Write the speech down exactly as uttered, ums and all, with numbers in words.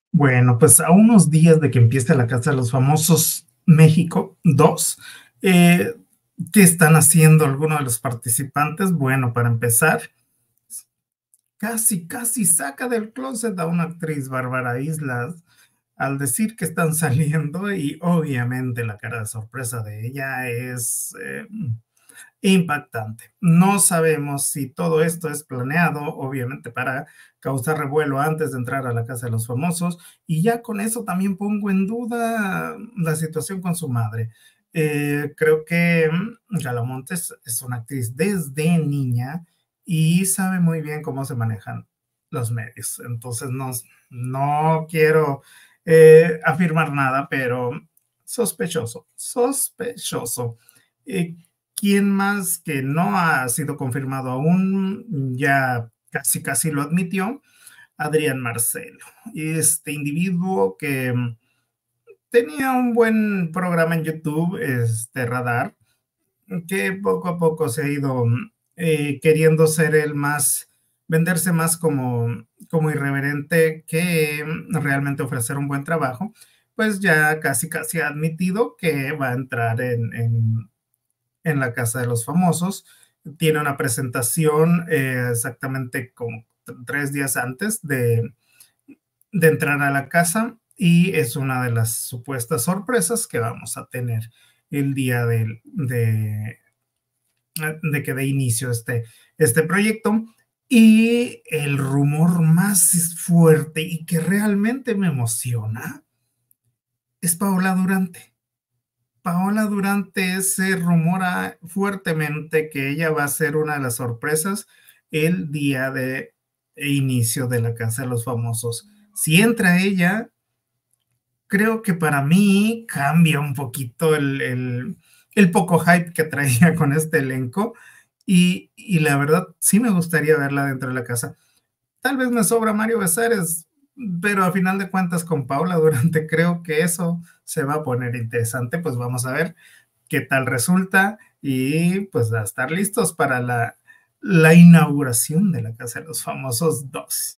Bueno, pues a unos días de que empiece La Casa de los Famosos México dos, eh, ¿qué están haciendo algunos de los participantes? Bueno, para empezar, casi, casi saca del closet a una actriz, Bárbara Islas, al decir que están saliendo y obviamente la cara de sorpresa de ella es eh, impactante. No sabemos si todo esto es planeado, obviamente para causar revuelo antes de entrar a la Casa de los Famosos, y ya con eso también pongo en duda la situación con su madre. Eh, creo que mm, Gala Montes es una actriz desde niña y sabe muy bien cómo se manejan los medios. Entonces no, no quiero eh, afirmar nada, pero sospechoso, sospechoso. Eh, ¿Quién más que no ha sido confirmado aún? Ya casi, casi lo admitió, Adrián Marcelo. Este individuo que mm, tenía un buen programa en YouTube, este Radar, que poco a poco se ha ido mm, eh, queriendo ser el más, venderse más como, como irreverente que mm, realmente ofrecer un buen trabajo, pues ya casi, casi ha admitido que va a entrar en, en en la Casa de los Famosos. Tiene una presentación eh, exactamente como tres días antes de, de entrar a la casa y es una de las supuestas sorpresas que vamos a tener el día de, de, de que dé inicio este, este proyecto. Y el rumor más fuerte y que realmente me emociona es Paola Durante. Paola Durante se rumora fuertemente que ella va a ser una de las sorpresas el día de inicio de la Casa de los Famosos. Si entra ella, creo que para mí cambia un poquito el, el, el poco hype que traía con este elenco y, y la verdad sí me gustaría verla dentro de la casa. Tal vez me sobra Mario Besares, pero a final de cuentas con Paula Durante creo que eso se va a poner interesante, pues vamos a ver qué tal resulta y pues a estar listos para la, la inauguración de la Casa de los Famosos dos.